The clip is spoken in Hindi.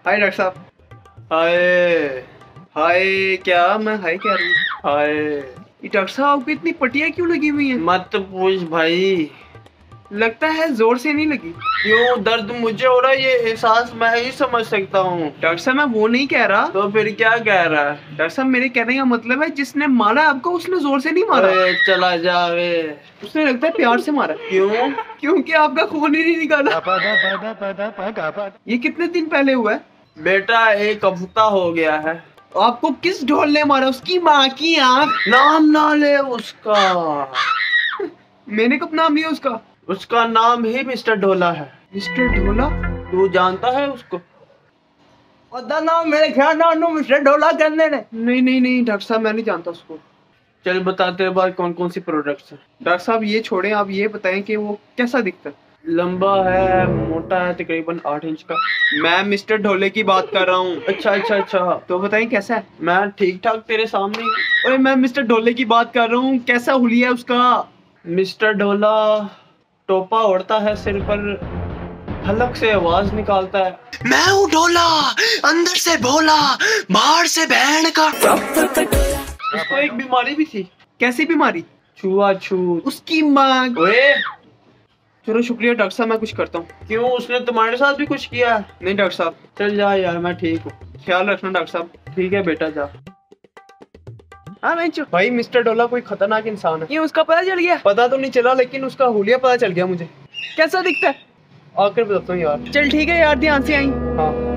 हाय डॉक्टर साहब। हाय हाय, क्या मैं हाय कह रही हूँ? हाय, ये डॉक्टर साहब आपको इतनी पट्टियाँ क्यों लगी हुई हैं? मत पूछ भाई। लगता है जोर से नहीं लगी। क्यों, दर्द मुझे हो रहा है, ये एहसास मैं ही समझ सकता हूँ। डॉक्टर साहब मैं वो नहीं कह रहा। तो फिर क्या कह रहा है? डॉक्टर साहब मेरे कहने का मतलब है जिसने मारा आपको उसने जोर से नहीं मारा। अरे चला जा वे। उसने लगता है प्यार से मारा। क्यों? क्योंकि आपका खून ही नहीं निकाला। ये कितने दिन पहले हुआ है? बेटा 1 हफ्ता हो गया है। आपको किस ढोल ने मारा? उसकी माँ की आँख। नाम ना ले उसका। मैंने कब नाम लिया उसका? उसका नाम ही मिस्टर ढोला है। मिस्टर ढोला? तू जानता है उसको? नाम मेरे ख्याल ना मिस्टर ढोला करने ने। नहीं नहीं नहीं डॉक्टर साहब मैं नहीं जानता उसको। चल बता, तेरे पास कौन कौन सी प्रोडक्ट्स हैं? डॉक्टर साहब ये छोड़ें, आप ये बताएं कि वो कैसा दिखता है? लंबा है, मोटा है, तकरीबन 8 इंच का। मैं मिस्टर ढोले की बात कर रहा हूँ। अच्छा अच्छा अच्छा। तो बताएं कैसा है? मैं ठीक ठाक तेरे सामने ही। ओए मैं मिस्टर ढोले की बात कर रहा हूँ, कैसा हुलिया है उसका? मिस्टर ढोला टोपा ओढ़ता है सिर पर, हलक से आवाज निकालता है। मैं हूँ ढोला, अंदर से भोला, बाहर से बहन का। उसको एक बीमारी भी थी। कैसी बीमारी? छुआछूत। उसकी माँ। ओए चलो शुक्रिया डॉक्टर साहब, मैं कुछ करता हूँ। क्यों, उसने तुम्हारे साथ भी कुछ किया? नहीं डॉक्टर साहब। चल जा यार, मैं ठीक हूँ। ख्याल रखना डॉक्टर साहब। ठीक है बेटा, जा। हाँ मैं भाई मिस्टर ढोला कोई खतरनाक इंसान है। ये उसका पता चल गया? पता तो नहीं चला लेकिन उसका हुलिया पता चल गया मुझे। कैसा दिखता है? आकर बताता हूँ यार। चल ठीक है यार, ध्यान से आई। हाँ।